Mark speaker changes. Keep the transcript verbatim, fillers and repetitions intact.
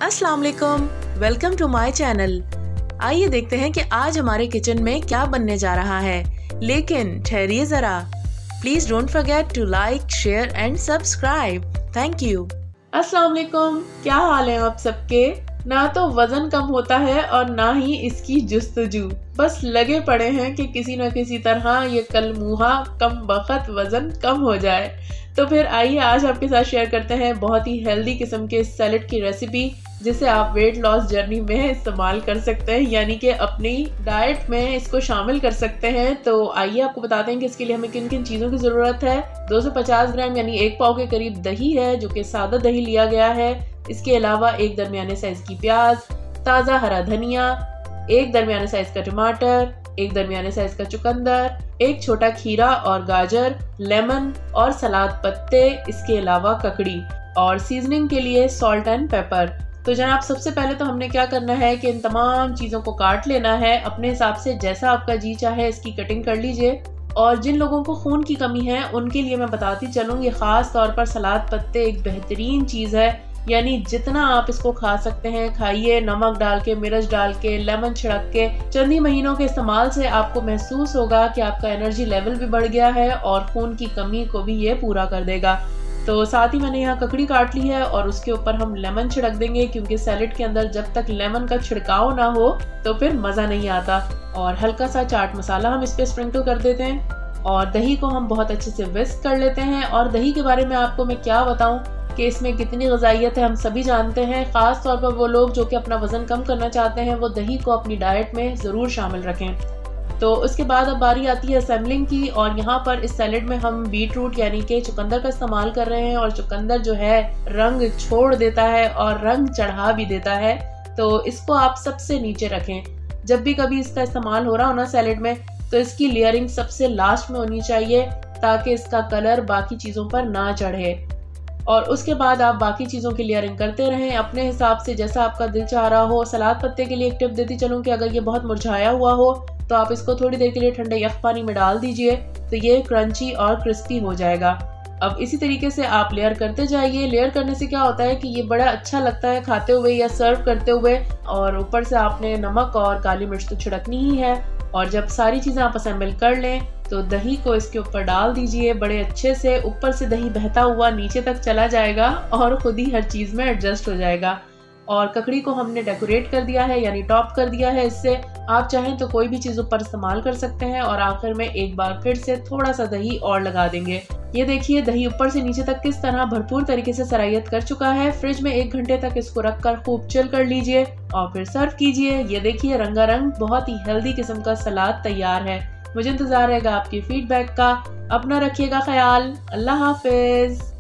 Speaker 1: अस्सलाम वालेकुम, welcome to my channel. आइए देखते हैं कि आज हमारे किचन में क्या बनने जा रहा है। लेकिन ठहरिए ज़रा, please don't forget to like, share and subscribe. Thank you. अस्सलाम वालेकुम, क्या हाल है आप सबके? ना तो वजन कम होता है और ना ही इसकी जुस्तजू, बस लगे पड़े हैं कि किसी न किसी तरह ये कलमुहा कम बखत वजन कम हो जाए। तो फिर आइए आज आपके साथ शेयर करते हैं बहुत ही हेल्दी किस्म के सैलेड की रेसिपी, जिसे आप वेट लॉस जर्नी में इस्तेमाल कर सकते हैं, यानी कि अपनी डाइट में इसको शामिल कर सकते हैं। तो आइए आपको बताते हैं कि इसके लिए हमें किन किन चीज़ों की ज़रूरत है। दो सौ पचास ग्राम यानी एक पाव के करीब दही है, जो कि सादा दही लिया गया है। इसके अलावा एक दरमियाने साइज की प्याज, ताज़ा हरा धनिया, एक दरमियाने साइज का टमाटर, एक दरमियाने साइज का चुकंदर, एक छोटा खीरा और गाजर, लेमन और सलाद पत्ते, इसके अलावा ककड़ी और सीजनिंग के लिए सॉल्ट एंड पेपर। तो जनाब, सबसे पहले तो हमने क्या करना है कि इन तमाम चीज़ों को काट लेना है अपने हिसाब से, जैसा आपका जी चाहे इसकी कटिंग कर लीजिए। और जिन लोगों को खून की कमी है उनके लिए मैं बताती चलूँ, ये ख़ास तौर पर सलाद पत्ते एक बेहतरीन चीज़ है, यानी जितना आप इसको खा सकते हैं खाइए। नमक डाल के, मिर्च डाल के, लेमन छिड़क के चंद ही महीनों के इस्तेमाल से आपको महसूस होगा कि आपका एनर्जी लेवल भी बढ़ गया है और खून की कमी को भी ये पूरा कर देगा। तो साथ ही मैंने यहाँ ककड़ी काट ली है और उसके ऊपर हम लेमन छिड़क देंगे, क्योंकि सैलेड के अंदर जब तक लेमन का छिड़काव ना हो तो फिर मज़ा नहीं आता। और हल्का सा चाट मसाला हम इस पर स्प्रिंकल कर देते हैं और दही को हम बहुत अच्छे से विस्क कर लेते हैं। और दही के बारे में आपको मैं क्या बताऊं कि इसमें कितनी ग़िज़ाइयत है हम सभी जानते हैं। ख़ास तौर पर वो लोग जो कि अपना वज़न कम करना चाहते हैं, वो दही को अपनी डाइट में ज़रूर शामिल रखें। तो उसके बाद अब बारी आती है असेंबलिंग की, और यहाँ पर इस सैलेड में हम बीट रूट यानी कि चुकंदर का इस्तेमाल कर रहे हैं। और चुकंदर जो है रंग छोड़ देता है और रंग चढ़ा भी देता है, तो इसको आप सबसे नीचे रखें। जब भी कभी इसका इस्तेमाल हो रहा हो ना सैलेड में, तो इसकी लेयरिंग सबसे लास्ट में होनी चाहिए, ताकि इसका कलर बाकी चीज़ों पर ना चढ़े। और उसके बाद आप बाकी चीज़ों की लेयरिंग करते रहें अपने हिसाब से, जैसा आपका दिल चाह रहा हो। सलाद पत्ते के लिए एक टिप देती चलूँ कि अगर ये बहुत मुरझाया हुआ हो तो आप इसको थोड़ी देर के लिए ठंडे यख पानी में डाल दीजिए, तो ये क्रंची और क्रिस्पी हो जाएगा। अब इसी तरीके से आप लेयर करते जाइए। लेयर करने से क्या होता है कि ये बड़ा अच्छा लगता है खाते हुए या सर्व करते हुए। और ऊपर से आपने नमक और काली मिर्च तो छिड़कनी ही है। और जब सारी चीज़ें आप असेंबल कर लें तो दही को इसके ऊपर डाल दीजिए बड़े अच्छे से। ऊपर से दही बहता हुआ नीचे तक चला जाएगा और खुद ही हर चीज़ में एडजस्ट हो जाएगा। और ककड़ी को हमने डेकोरेट कर दिया है, यानी टॉप कर दिया है इससे। आप चाहें तो कोई भी चीज़ ऊपर इस्तेमाल कर सकते हैं। और आखिर में एक बार फिर से थोड़ा सा दही और लगा देंगे। ये देखिए दही ऊपर से नीचे तक किस तरह भरपूर तरीके से सरायत कर चुका है। फ्रिज में एक घंटे तक इसको रखकर खूब चिल कर लीजिए और फिर सर्व कीजिए। ये देखिए रंगारंग बहुत ही हेल्दी किस्म का सलाद तैयार है। मुझे इंतजार रहेगा आपकी फीडबैक का। अपना रखिएगा ख्याल। अल्लाह हाफिज।